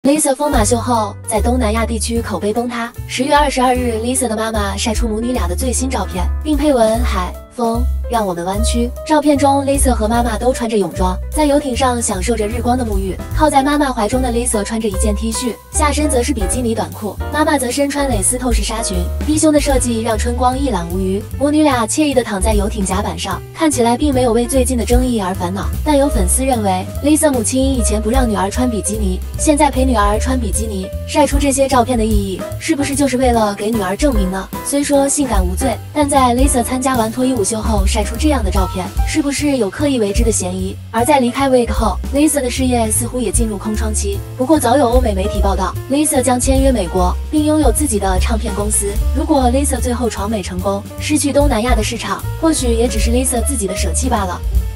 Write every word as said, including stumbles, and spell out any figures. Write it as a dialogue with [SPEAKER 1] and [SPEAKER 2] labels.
[SPEAKER 1] Lisa 疯马秀后，在东南亚地区口碑崩塌。十月二十二日 ，Lisa 的妈妈晒出母女俩的最新照片，并配文：“海风让我们弯曲。”照片中 ，Lisa 和妈妈都穿着泳装，在游艇上享受着日光的沐浴。靠在妈妈怀中的 Lisa 穿着一件 T 恤，下身则是比基尼短裤，妈妈则身穿蕾丝透视纱裙，低胸的设计让春光一览无余。母女俩惬意地躺在游艇甲板上，看起来并没有为最近的争议而烦恼。但有粉丝认为 ，Lisa 母亲以前不让女儿穿比基尼，现在陪女儿穿比基尼，晒出这些照片的意义，是不是就是为了给女儿证明呢？虽说性感无罪，但在 Lisa 参加完脱衣舞秀后晒出这样的照片，是不是有刻意为之的嫌疑？而在离开 Wake 后 ，Lisa 的事业似乎也进入空窗期。不过早有欧美媒体报道 ，Lisa 将签约美国，并拥有自己的唱片公司。如果 Lisa 最后闯美成功，失去东南亚的市场，或许也只是 Lisa 自己的舍弃罢了。